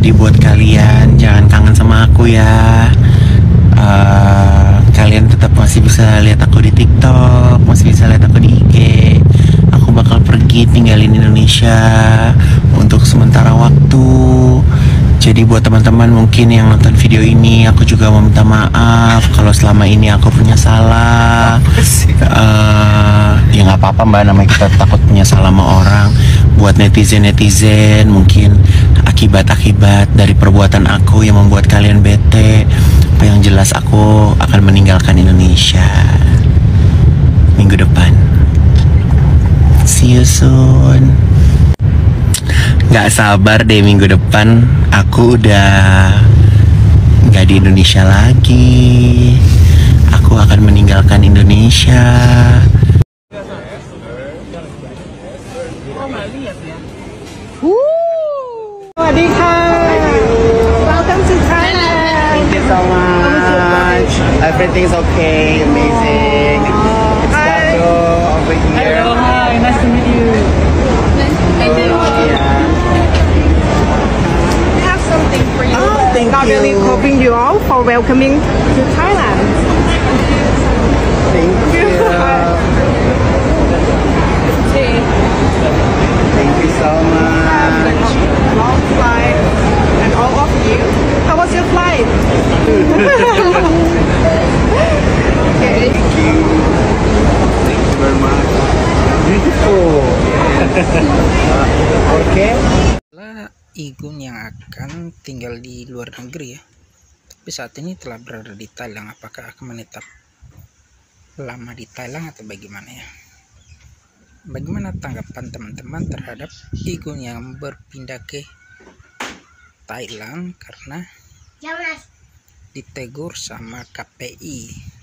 Jadi buat kalian jangan kangen sama aku ya. Kalian tetap masih bisa lihat aku di TikTok, masih bisa lihat aku di IG. Aku bakal pergi tinggalin Indonesia untuk sementara waktu. Jadi buat teman-teman mungkin yang nonton video ini, aku juga mau minta maaf kalau selama ini aku punya salah. Ya nggak apa-apa mbak, namanya kita takut punya salah sama orang. Buat netizen mungkin akibat-akibat dari perbuatan aku yang membuat kalian bete. Yang jelas aku akan meninggalkan Indonesia minggu depan. See you soon. Gak sabar deh minggu depan aku udah gak di Indonesia lagi. Aku akan meninggalkan Indonesia. Welcome to Thailand. Thank you so much. Everything's okay, amazing. It's Dato over here. Hello, hi, nice to meet you. Yeah. We have something for you. Oh, thank Not you. really hoping you all for welcoming to Thailand. Thank you. Thank you so much. Long flight, and all of you. How was your flight? Okay. Thank you. Thank you very much. Beautiful. Okay. Igun yang akan tinggal di luar negeri ya, tapi saat ini telah berada di Thailand. Apakah akan menetap lama di Thailand atau bagaimana ya? Bagaimana tanggapan teman-teman terhadap Igun yang berpindah ke Thailand karena ditegur sama KPI?